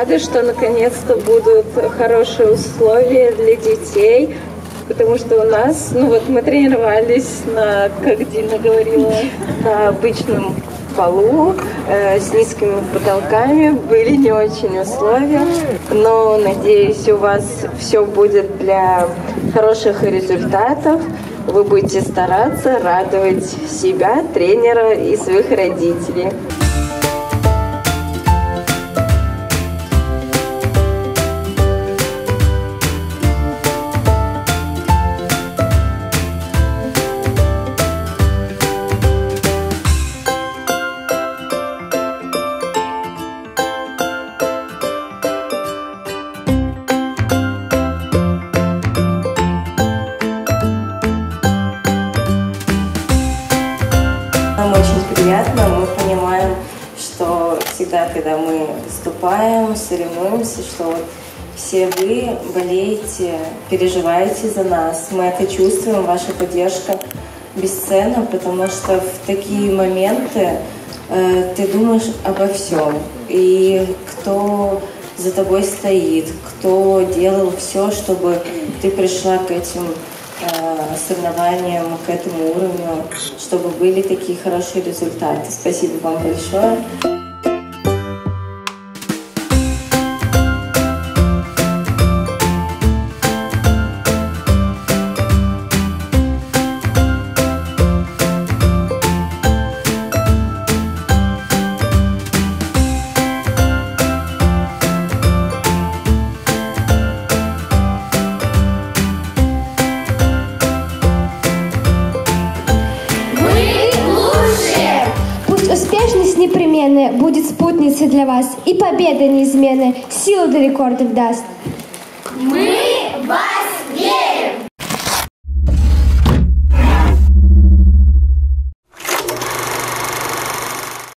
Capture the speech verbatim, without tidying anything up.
рады, что наконец-то будут хорошие условия для детей, потому что у нас, ну вот мы тренировались на, как Дина говорила, на обычном полу э, с низкими потолками, были не очень условия, но надеюсь, у вас все будет для хороших результатов. Вы будете стараться радовать себя, тренера и своих родителей. Нам очень приятно, мы понимаем, что всегда, когда мы выступаем, соревнуемся, что вот все вы болеете, переживаете за нас. Мы это чувствуем, ваша поддержка бесценна, потому что в такие моменты э, ты думаешь обо всем. И кто за тобой стоит, кто делал все, чтобы ты пришла к этим соревнованиям, к этому уровню, чтобы были такие хорошие результаты. Спасибо вам большое. Успешность непременная будет спутницей для вас, и победа неизменная силу до рекордов даст. Мы